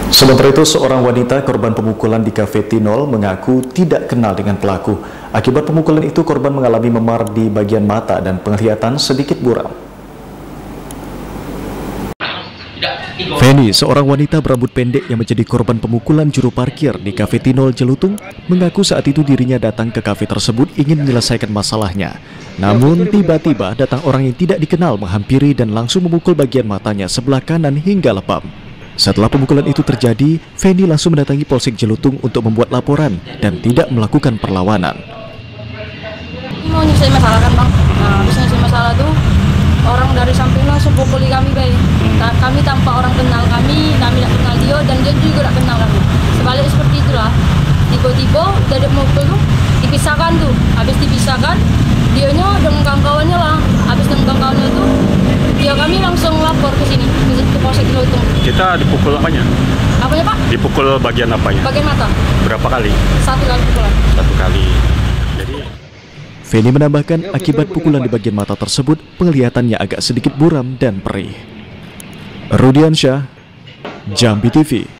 Sementara itu, seorang wanita korban pemukulan di Cafe Tinol mengaku tidak kenal dengan pelaku. Akibat pemukulan itu, korban mengalami memar di bagian mata dan penglihatan sedikit buram. Feni, seorang wanita berambut pendek yang menjadi korban pemukulan juru parkir di Cafe Tinol Jelutung, mengaku saat itu dirinya datang ke kafe tersebut ingin menyelesaikan masalahnya. Namun, tiba-tiba datang orang yang tidak dikenal menghampiri dan langsung memukul bagian matanya sebelah kanan hingga lebam. Setelah pemukulan itu terjadi, Feni langsung mendatangi Polsek Jelutung untuk membuat laporan dan tidak melakukan perlawanan. Mau nyelesain masalah kan, Bang? Nah, habis nyelesain masalah tuh, orang dari samping langsung pukuli kami, Bay. Kami tanpa orang kenal kami tidak kenal dia, dan dia juga tidak kenal kami. Sebalik seperti itulah. Tiba-tiba dari mukul tuh dipisahkan tuh. Habis dipisahkan, dianya dengan kawan-kawannya lah. Habis dengan kawan-kawannya tuh, ya kami langsung lapor ke sini, ke Polsek Jelutung. Kita dipukul apanya? Apanya, Pak? Dipukul bagian apanya? Bagian mata. Berapa kali? 1 kali pukulan. 1 kali. Jadi Feni menambahkan akibat pukulan di bagian mata tersebut, penglihatannya agak sedikit buram dan perih. Rudiansyah, Jambi TV.